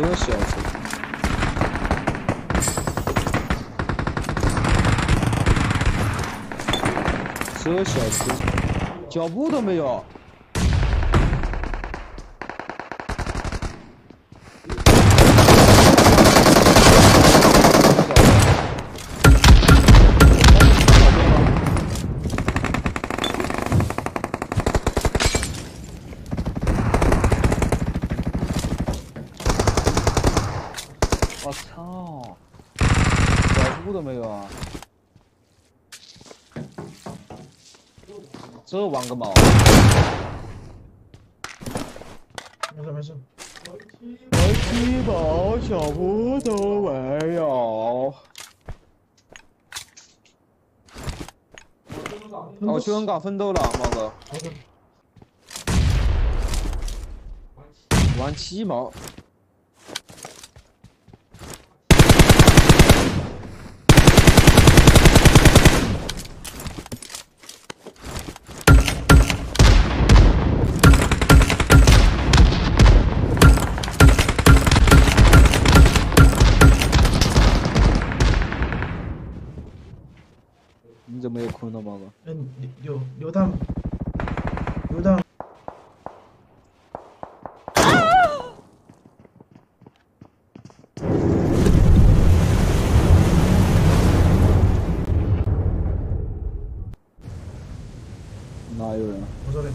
这小子，这小子，脚步都没有。我操！脚步都没有啊！这玩个毛！ 没事没事。 我鸡毛脚步都没有。我去香港奋斗了，毛哥。玩鸡毛。你怎么也困了，毛哥？ 嗯，榴弹。榴弹。 哪有人？ 我这里。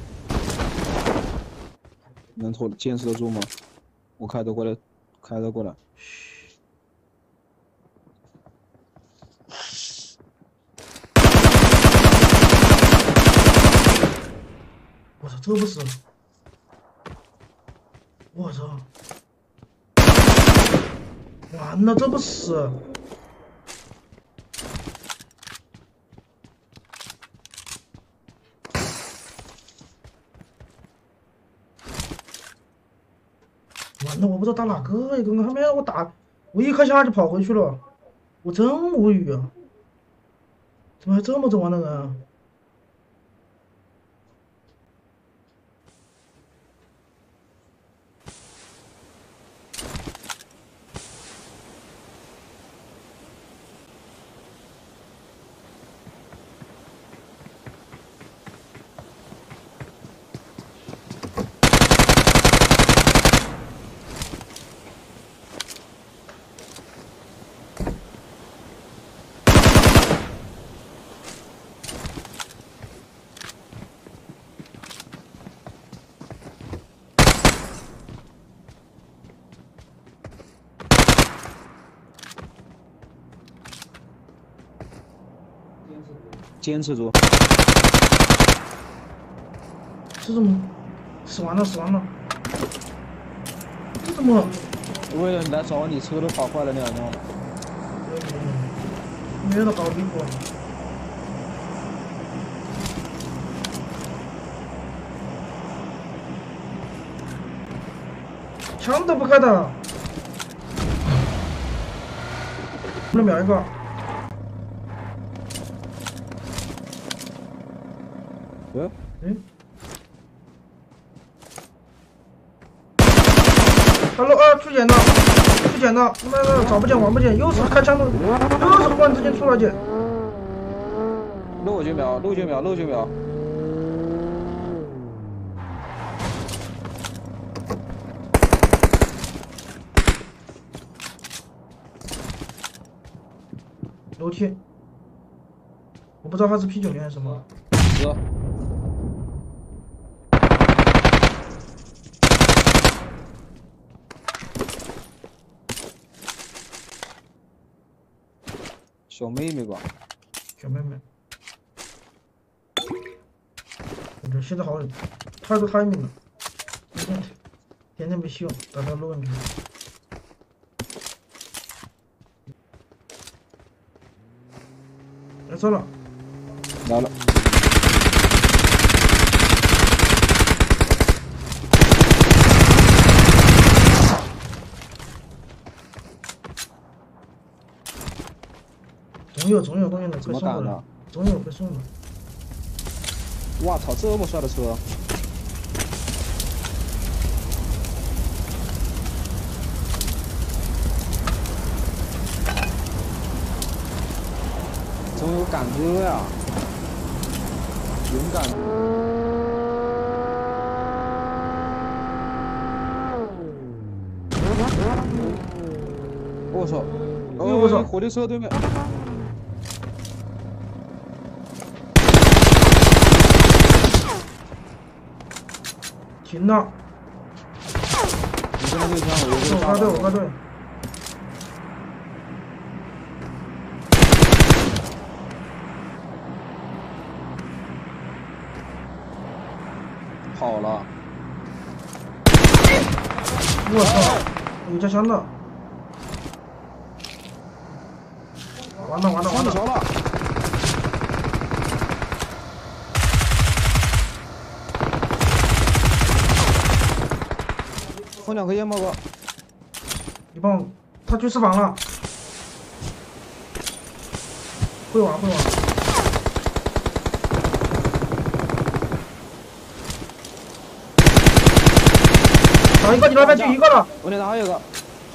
能坚持得住吗？我开得过来，开得过来。 我操，这不死！我操！完了，这不死！完了，我不知道打哪个呀！刚刚还没让我打，我一开枪就跑回去了，我真无语啊！怎么还这么整玩的人啊？ 坚持住！ 这怎么死完了？死完了！这怎么？ 为了来找你，车都跑坏了2辆。 没有那搞离谱。枪都不开的，能秒一个。Hello 出检了，出检了，他妈的找不见玩不见，又是开枪的，又是忽然之间出来见。 60秒，60秒，60秒。 楼梯，我不知道他是P90还是什么。 哥。小妹妹吧， 小妹妹，我这现在好太多 timing 了，天天没希望，打到录音去。来走了， 来了。总有东西能可以送回来，总有会送的。 哇操，这么帅的车！ 敢哥呀，勇敢。我操！哦， 我操！ 火力车对面。 停了。 你跟他对枪，我插队，我插队。 好了。 我操！有加枪的。完了完了完了！ 着了。放2颗烟帽哥。 你帮我，他去吃房了。会玩会玩。打一个，你那边就一个了。 我脸上还有个。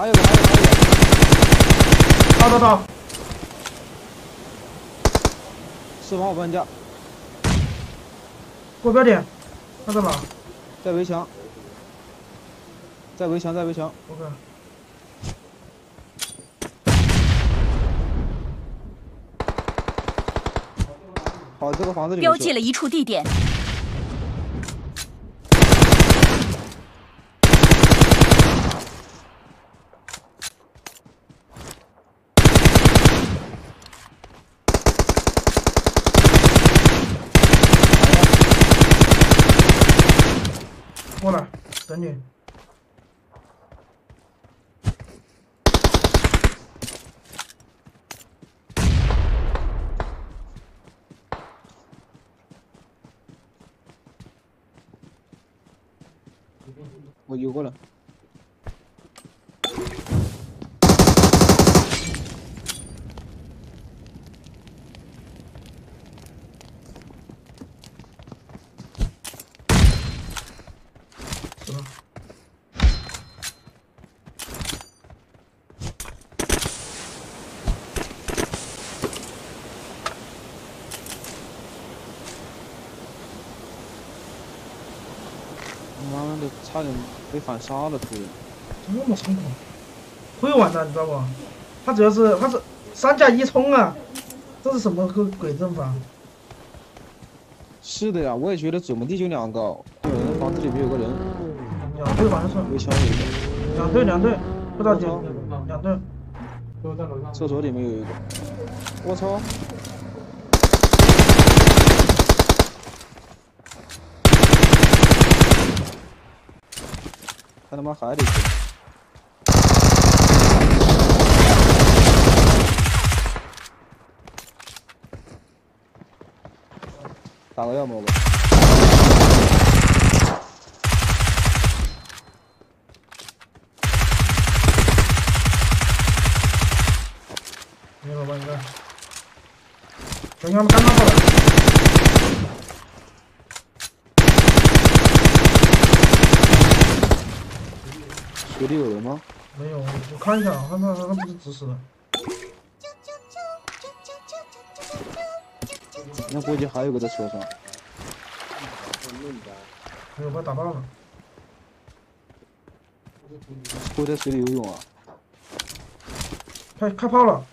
打。 4房我搬家。 过标点，他在哪？ 在围墙。在围墙。 OK。 好，这个房子里标记了一处地点。 过来，等你。 我游过来。 是吧？ 妈的，差点被反杀了，突然。 这么猖狂，会玩的，你知道不？他主要是他是3+1冲啊，这是什么个鬼阵法？ 是的呀，我也觉得怎么地就2个，房子里面有个人。 2队完事。 围墙有一 2 个。 队，2队，不着急，2队。 厕所里面有一个。我操！他他妈还得去。打个药吗？ 没有吧？应该。小心他们干他过来。 水里有人吗？ 没有，我看一下，他不是指使的。 那估计还有个在车上。 没有，把他打爆了。 会在水里游泳啊？ 开炮了，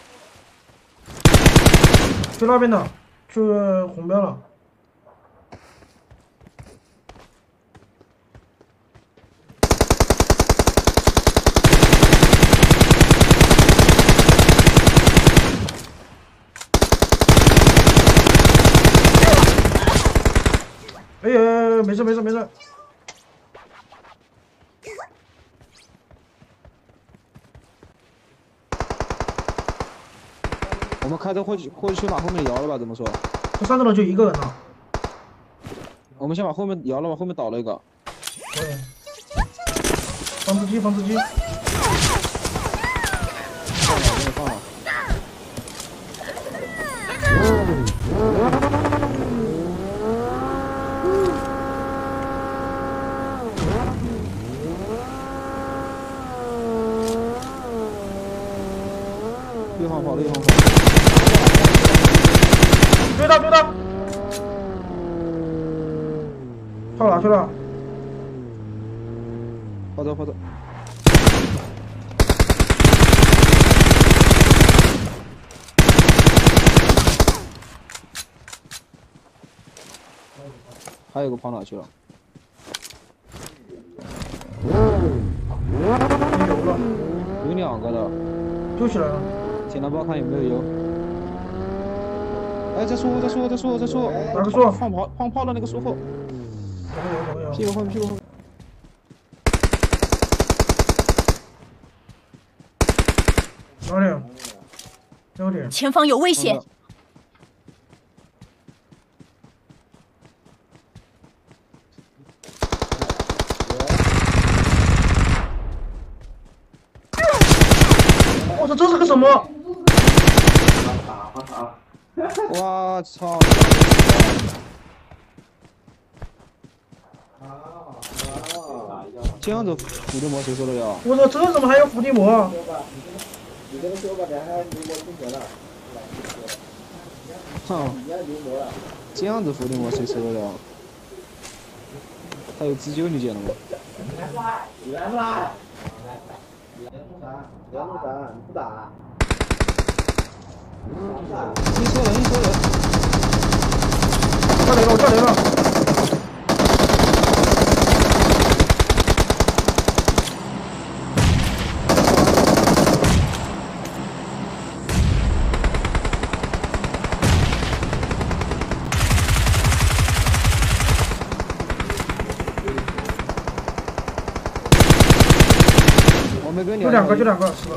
去那边的，去红标了。哎呀，没事。 我们开车或者先把后面摇了吧？怎么说？ 这3个人就1个人了。 我们先把后面摇了吧，后面倒了一个。 对。放自己。放了， 放了。右方跑。 追他，跑哪去了？ 跑走。还有个跑哪去了？ 没油了， 有2个的， 救起来了。 捡蓝包看有没有油。哎，在树后。 哪个树？ 放炮的那个树后。 没有。 屁股后面。 哪里？ 前方有危险！ 我操，这是个什么？ 我操！这样子伏地魔谁受得了？ 我操，这怎么还有伏地魔？ 哼，这样子伏地魔谁受得了？还有自救你捡了吗？一车人。 我跳雷了。 我没跟你。 就两个，是的。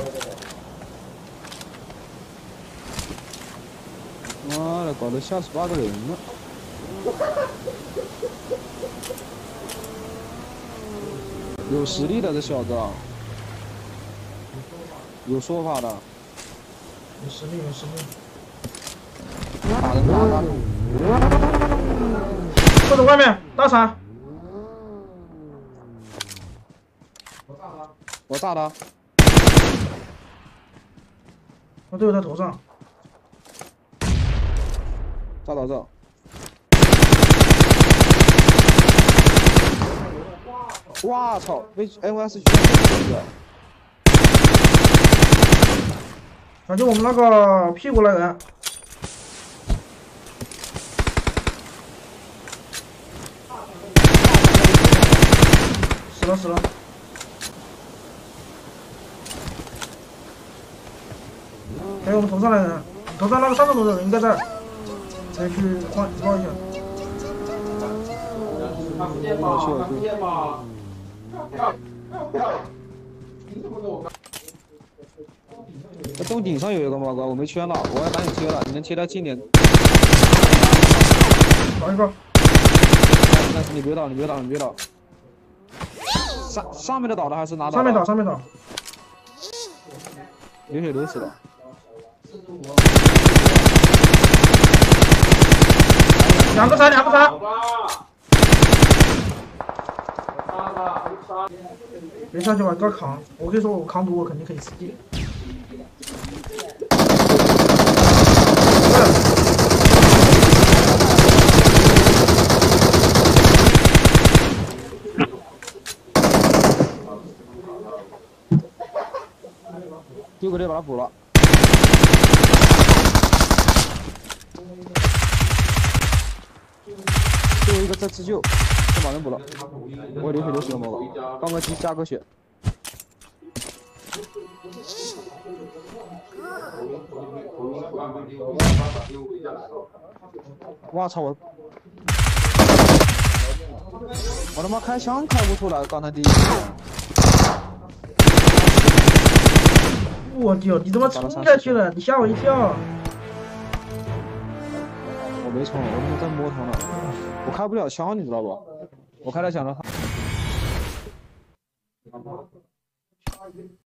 妈的，搞得吓死8个人了。有实力的这小子，有说法的。 有实力。 打人打。 或者外面大闪。 我炸他。 我队友在头上。 炸到这。哇操！被 NS 狙了。 感觉我们那个屁股那人。死了。还有我们头上那个人，头上那个3层楼的人应该在，再去换一下。 这洞顶上有一个猫哥，我没圈了，我要把你贴了，你能贴到近点。 找一个。 但是你别倒。上面的倒的还是哪倒？ 上面倒。 流血流死了。 两个残。别下去吧，这扛。我可以说我扛毒，我肯定可以4G。 丢个这把他补了。最后一个在自救，先把人补了。我流血了吗？刚个机加个血。我操我他妈开枪开不出来，刚才第一次。 我丢！你他妈冲下去了，你吓我一跳。 我没冲，我他妈在摸他呢。我开不了枪，你知道不？我开了枪了。